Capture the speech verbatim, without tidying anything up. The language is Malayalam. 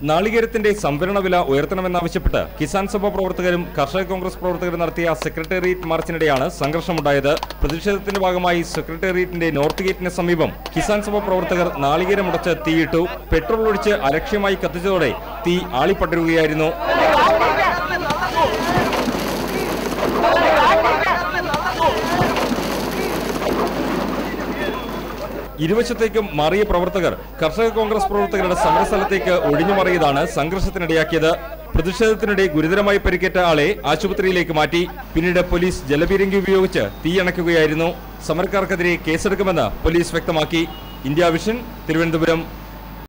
നാളികേരത്തിന്റെ സംഭരണ വില ഉയർത്തണമെന്നാവശ്യപ്പെട്ട് കിസാൻ സഭ പ്രവർത്തകരും കർഷക കോൺഗ്രസ് പ്രവർത്തകരും നടത്തിയ സെക്രട്ടേറിയറ്റ് മാർച്ചിനിടെയാണ് സംഘർഷമുണ്ടായത്. പ്രതിഷേധത്തിന്റെ ഭാഗമായി സെക്രട്ടേറിയറ്റിന്റെ നോർത്ത് ഗേറ്റിന് സമീപം കിസാൻ സഭ പ്രവർത്തകർ നാളികേരമുടച്ച് തീയിട്ടു. പെട്രോൾ ഒഴിച്ച് അലക്ഷ്യമായി കത്തിച്ചതോടെ തീ ആളിപ്പടരുകയായിരുന്നു. ഇരുവശത്തേക്കും മാറിയ പ്രവർത്തകർ കർഷക കോൺഗ്രസ് പ്രവർത്തകരുടെ സമരസ്ഥലത്തേക്ക് ഒഴിഞ്ഞുമാറിയതാണ് സംഘർഷത്തിനിടയാക്കിയത്. പ്രതിഷേധത്തിനിടെ ഗുരുതരമായി പരിക്കേറ്റ ആളെ ആശുപത്രിയിലേക്ക് മാറ്റി. പിന്നീട് പോലീസ് ജലപീരങ്കി ഉപയോഗിച്ച് തീയണയ്ക്കുകയായിരുന്നു. സമരക്കാർക്കെതിരെ കേസെടുക്കുമെന്ന് പോലീസ് വ്യക്തമാക്കി. India vision, Thiruvananthapuram.